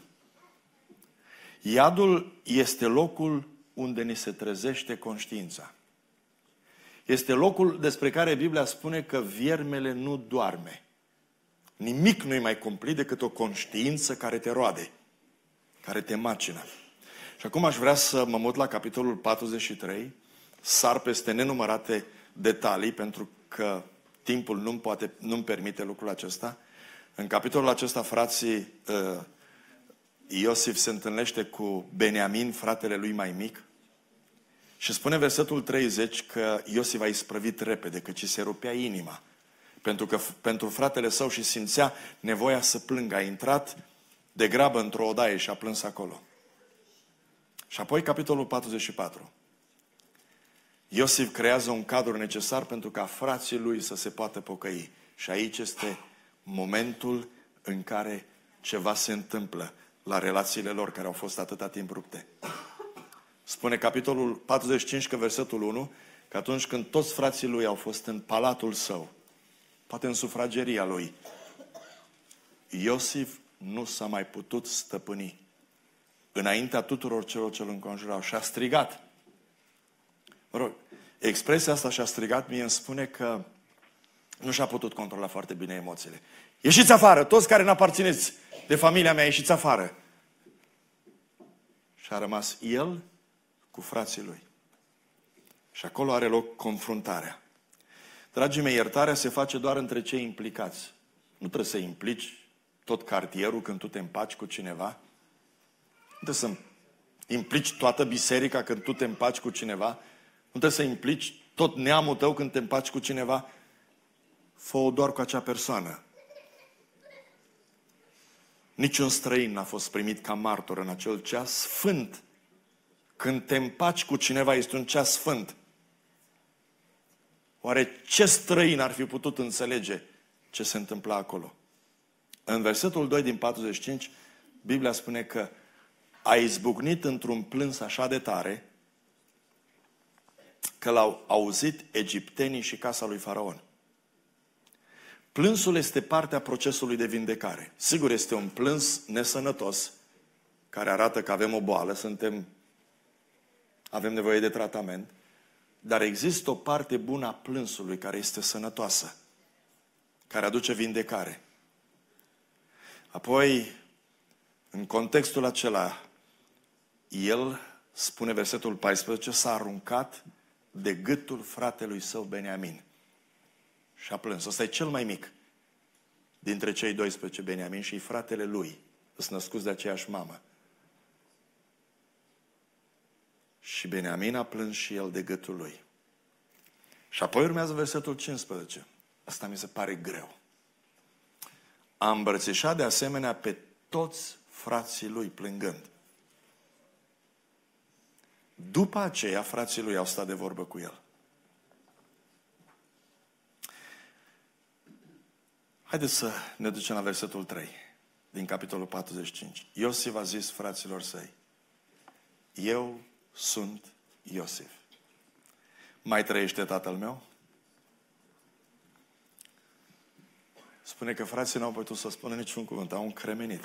Speaker 1: Iadul este locul unde ni se trezește conștiința. Este locul despre care Biblia spune că viermele nu doarme. Nimic nu e mai cumplit decât o conștiință care te roade, care te macină. Și acum aș vrea să mă mut la capitolul patruzeci și trei, sar peste nenumărate detalii, pentru că timpul nu-mi poate, nu-mi permite lucrul acesta. În capitolul acesta, frații, Iosif se întâlnește cu Beniamin, fratele lui mai mic, și spune versetul treizeci că Iosif a isprăvit repede, că ci se rupea inima. Pentru că pentru fratele său și simțea nevoia să plângă. A intrat de grabă într-o odaie și a plâns acolo. Și apoi capitolul patruzeci și patru. Iosif creează un cadru necesar pentru ca frații lui să se poată pocăi. Și aici este momentul în care ceva se întâmplă la relațiile lor care au fost atâta timp rupte. Spune capitolul patruzeci și cinci, că versetul unu, că atunci când toți frații lui au fost în palatul său, poate în sufrageria lui, Iosif nu s-a mai putut stăpâni înaintea tuturor celor ce îl înconjurau și a strigat. Mă rog, expresia asta și-a strigat mie îmi spune că nu și-a putut controla foarte bine emoțiile. Ieșiți afară, toți care n-aparțineți de familia mea, ieșiți afară. Și a rămas el cu frații lui. Și acolo are loc confruntarea. Dragii mei, iertarea se face doar între cei implicați. Nu trebuie să implici tot cartierul când tu te împaci cu cineva. Nu trebuie să implici toată biserica când tu te împaci cu cineva. Nu trebuie să implici tot neamul tău când te împaci cu cineva. Fă-o doar cu acea persoană. Niciun străin n-a fost primit ca martor în acel ceas sfânt. Când te împaci cu cineva este un ceas sfânt. Oare ce străin ar fi putut înțelege ce se întâmpla acolo? În versetul doi din patruzeci și cinci, Biblia spune că a izbucnit într-un plâns așa de tare că l-au auzit egiptenii și casa lui Faraon. Plânsul este partea procesului de vindecare. Sigur, este un plâns nesănătos, care arată că avem o boală, suntem, avem nevoie de tratament, dar există o parte bună a plânsului care este sănătoasă, care aduce vindecare. Apoi, în contextul acela, el, spune versetul paisprezece, s-a aruncat de gâtul fratelui său Beniamin. Și a plâns. Ăsta e cel mai mic dintre cei doisprezece, Beniamin, și fratele lui. Sunt născuți de aceeași mamă. Și Beniamin a plâns și el de gâtul lui. Și apoi urmează versetul cincisprezece. Asta mi se pare greu. A îmbrățișat de asemenea pe toți frații lui plângând. După aceea, frații lui au stat de vorbă cu el. Haideți să ne ducem la versetul trei din capitolul patruzeci și cinci. Iosif a zis fraților săi: eu sunt Iosif. Mai trăiește tatăl meu? Spune că frații n-au putut să spună niciun cuvânt, au încremenit.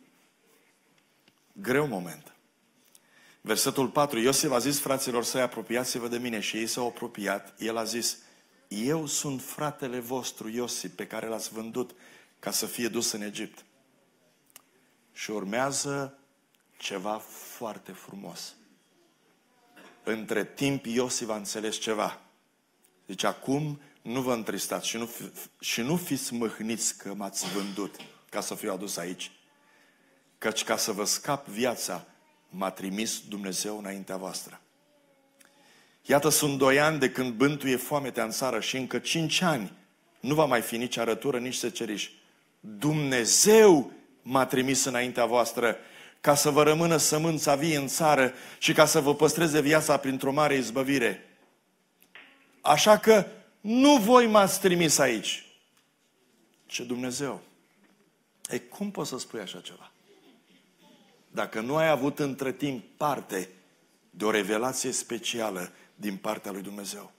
Speaker 1: Greu moment. Versetul patru. Iosif a zis fraților săi: apropiați-vă de mine. Și ei s-au apropiat. El a zis: eu sunt fratele vostru Iosif, pe care l-ați vândut ca să fie dus în Egipt. Și urmează ceva foarte frumos. Între timp Iosif a înțeles ceva. Deci acum nu vă întristați și nu, fi, și nu fiți mâhniți că m-ați vândut ca să fiu adus aici. Căci ca să vă scap viața, m-a trimis Dumnezeu înaintea voastră. Iată, sunt doi ani de când bântuie foametea în țară și încă cinci ani nu va mai fi nici arătură, nici seceriș. Dumnezeu m-a trimis înaintea voastră ca să vă rămână sămânța vie în țară și ca să vă păstreze viața printr-o mare izbăvire. Așa că nu voi m-ați trimis aici, ci Dumnezeu. Ei, cum poți să spui așa ceva? Dacă nu ai avut între timp parte de o revelație specială din partea lui Dumnezeu.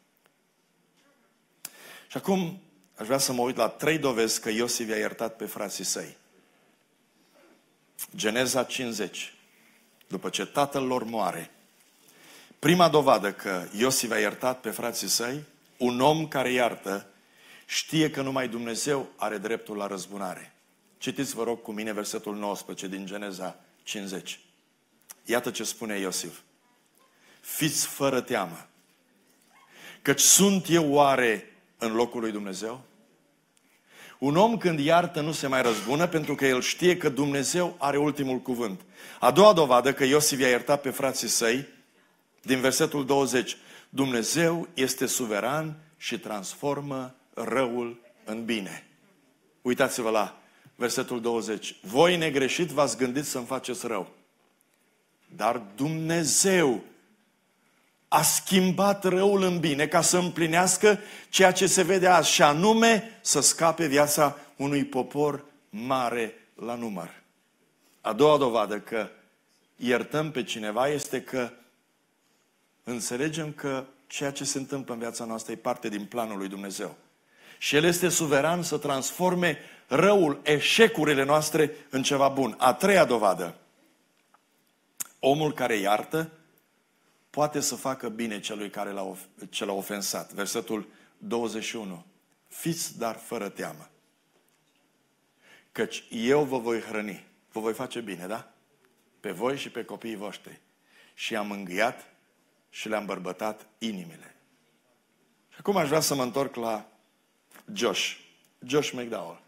Speaker 1: Și acum aș vrea să mă uit la trei dovezi că Iosif i-a iertat pe frații săi. Geneza cincizeci. După ce tatăl lor moare, prima dovadă că Iosif a iertat pe frații săi, un om care iartă știe că numai Dumnezeu are dreptul la răzbunare. Citiți, vă rog, cu mine versetul nouăsprezece din Geneza cincizeci. Iată ce spune Iosif. Fiți fără teamă, căci sunt eu oare în locul lui Dumnezeu? Un om când iartă nu se mai răzbună pentru că el știe că Dumnezeu are ultimul cuvânt. A doua dovadă că Iosif i-a iertat pe frații săi, din versetul douăzeci. Dumnezeu este suveran și transformă răul în bine. Uitați-vă la Versetul douăzeci. Voi negreșit v-ați gândit să-mi faceți rău. Dar Dumnezeu a schimbat răul în bine ca să împlinească ceea ce se vede azi, și anume să scape viața unui popor mare la număr. A doua dovadă că iertăm pe cineva este că înțelegem că ceea ce se întâmplă în viața noastră e parte din planul lui Dumnezeu. Și El este suveran să transforme răul, eșecurile noastre în ceva bun. A treia dovadă. Omul care iartă poate să facă bine celui care l-a, ce l-a ofensat. Versetul douăzeci și unu. Fiți dar fără teamă, căci eu vă voi hrăni. Vă voi face bine, da? Pe voi și pe copiii voștri. Și i-am mângâiat și le-am bărbătat inimile. Și acum aș vrea să mă întorc la Josh. Josh McDowell.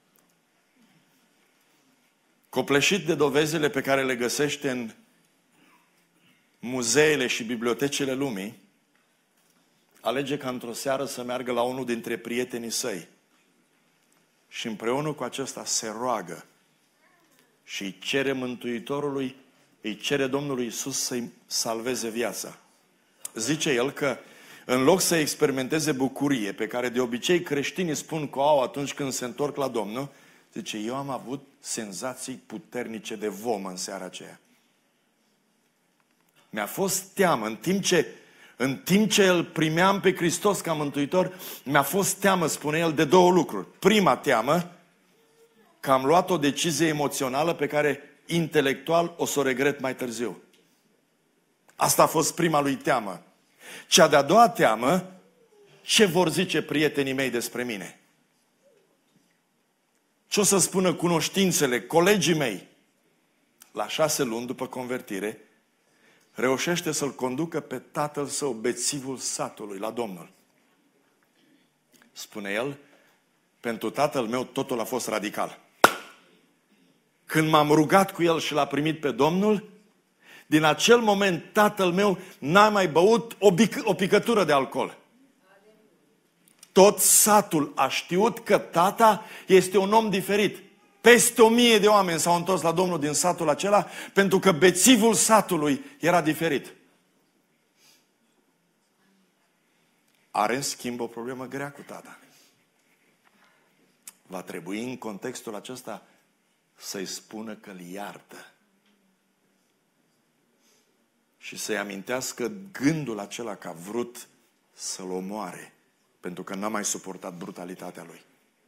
Speaker 1: Copleșit de dovezile pe care le găsește în muzeele și bibliotecile lumii, alege ca într-o seară să meargă la unul dintre prietenii săi și împreună cu acesta se roagă și îi cere Mântuitorului, îi cere Domnului Iisus să-i salveze viața. Zice el că în loc să experimenteze bucurie pe care de obicei creștinii spun că o au atunci când se întorc la Domnul, zice, eu am avut senzații puternice de vomă în seara aceea. Mi-a fost teamă, în timp ce, în timp ce îl primeam pe Hristos ca Mântuitor, mi-a fost teamă, spune el, de două lucruri. Prima teamă, că am luat o decizie emoțională pe care intelectual o să o regret mai târziu. Asta a fost prima lui teamă. Cea de-a doua teamă, ce vor zice prietenii mei despre mine? Ce o să spună cunoștințele, colegii mei? La șase luni după convertire, reușește să-l conducă pe tatăl său, bețivul satului, la Domnul. Spune el, pentru tatăl meu totul a fost radical. Când m-am rugat cu el și l-a primit pe Domnul, din acel moment tatăl meu n-a mai băut o, bic- o picătură de alcool. Tot satul a știut că tata este un om diferit. Peste o mie de oameni s-au întors la Domnul din satul acela pentru că bețivul satului era diferit. Are în schimb o problemă grea cu tata. Va trebui în contextul acesta să-i spună că îl iartă. Și să-i amintească gândul acela că a vrut să-l omoare, pentru că n-a mai suportat brutalitatea lui.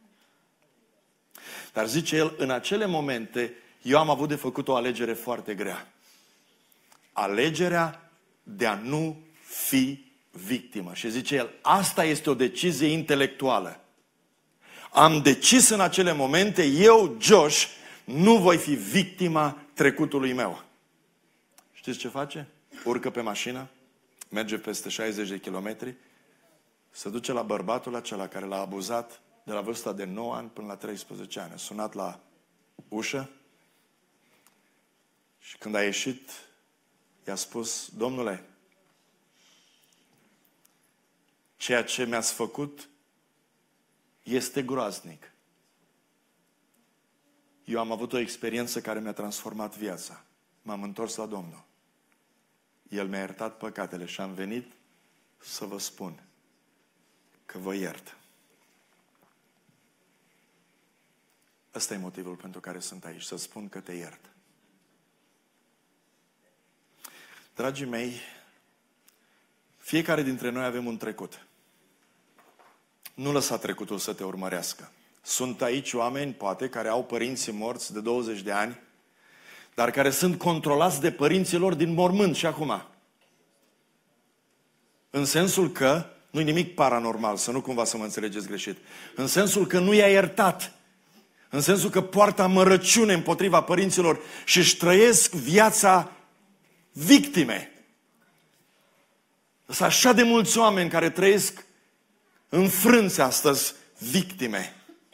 Speaker 1: Dar zice el, în acele momente, eu am avut de făcut o alegere foarte grea. Alegerea de a nu fi victimă. Și zice el, asta este o decizie intelectuală. Am decis în acele momente, eu, Josh, nu voi fi victima trecutului meu. Știți ce face? Urcă pe mașină, merge peste șaizeci de kilometri, se duce la bărbatul acela care l-a abuzat de la vârsta de nouă ani până la treisprezece ani. A sunat la ușă și când a ieșit, i-a spus, domnule, ceea ce mi-ați făcut este groaznic. Eu am avut o experiență care mi-a transformat viața. M-am întors la Domnul. El mi-a iertat păcatele și am venit să vă spun că vă iert. Ăsta e motivul pentru care sunt aici, să spun că te iert. Dragii mei, fiecare dintre noi avem un trecut. Nu lăsa trecutul să te urmărească. Sunt aici oameni, poate, care au părinții morți de douăzeci de ani, dar care sunt controlați de părinții lor din mormânt și acum. În sensul că, nu-i nimic paranormal, să nu cumva să mă înțelegeți greșit, în sensul că nu i-a iertat, în sensul că poartă amărăciune împotriva părinților și își trăiesc viața victime. Sunt așa de mulți oameni care trăiesc înfrânți astăzi victime.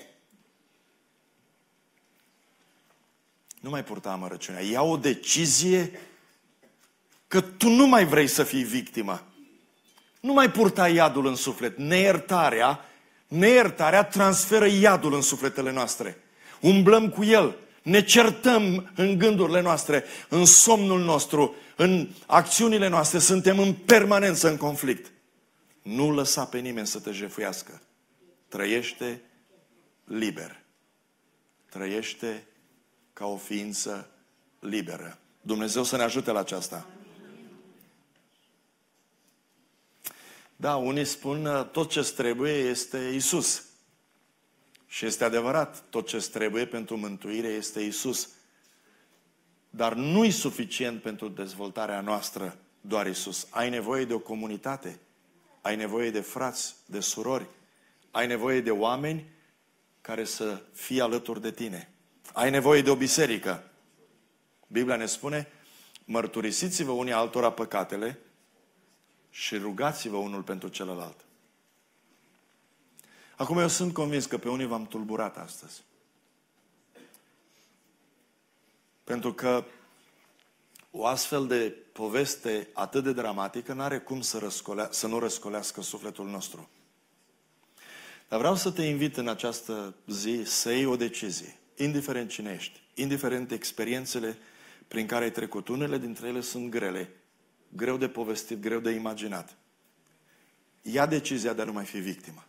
Speaker 1: Nu mai purta amărăciunea. Ia o decizie că tu nu mai vrei să fii victimă. Nu mai purta iadul în suflet. Neiertarea, neiertarea transferă iadul în sufletele noastre. umblăm cu El, ne certăm în gândurile noastre, în somnul nostru, în acțiunile noastre, suntem în permanență în conflict. Nu lăsa pe nimeni să te jefuiască. Trăiește liber. Trăiește ca o ființă liberă. Dumnezeu să ne ajute la aceasta. Da, unii spun tot ce trebuie este Isus. Și este adevărat, tot ce trebuie pentru mântuire este Isus. Dar nu e suficient pentru dezvoltarea noastră doar Isus. Ai nevoie de o comunitate. Ai nevoie de frați, de surori. Ai nevoie de oameni care să fie alături de tine. Ai nevoie de o biserică. Biblia ne spune, mărturisiți-vă unii altora păcatele și rugați-vă unul pentru celălalt. Acum eu sunt convins că pe unii v-am tulburat astăzi. Pentru că o astfel de poveste atât de dramatică n-are cum să, răscolea, să nu răscolească sufletul nostru. Dar vreau să te invit în această zi să iei o decizie, indiferent cine ești, indiferent experiențele prin care ai trecut. Unele dintre ele sunt grele, greu de povestit, greu de imaginat. Ia decizia de a nu mai fi victimă.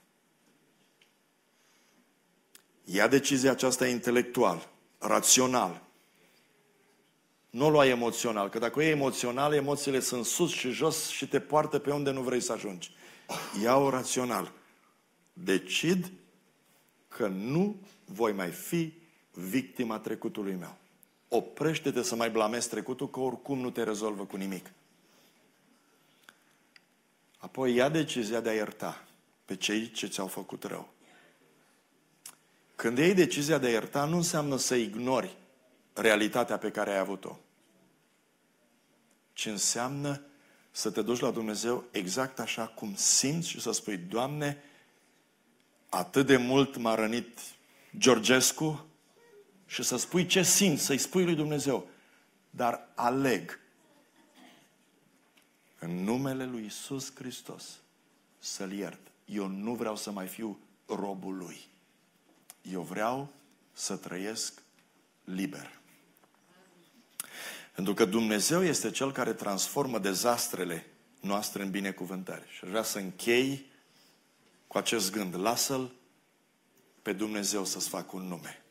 Speaker 1: Ia decizia aceasta intelectual, rațional. Nu o lua emoțional, că dacă o iei emoțional, emoțiile sunt sus și jos și te poartă pe unde nu vrei să ajungi. Ia-o rațional. Decid că nu voi mai fi victima trecutului meu. Oprește-te să mai blamezi trecutul, că oricum nu te rezolvă cu nimic. Apoi ia decizia de a ierta pe cei ce ți-au făcut rău. Când iei decizia de a ierta, nu înseamnă să ignori realitatea pe care ai avut-o, ci înseamnă să te duci la Dumnezeu exact așa cum simți și să spui, Doamne, atât de mult m-a rănit Georgescu, și să spui ce simți, să-i spui lui Dumnezeu. Dar aleg în numele lui Iisus Hristos să-L iert. Eu nu vreau să mai fiu robul Lui. Eu vreau să trăiesc liber. Pentru că Dumnezeu este Cel care transformă dezastrele noastre în binecuvântări. Și vreau să închei cu acest gând. Lasă-L pe Dumnezeu să-ți facă un nume.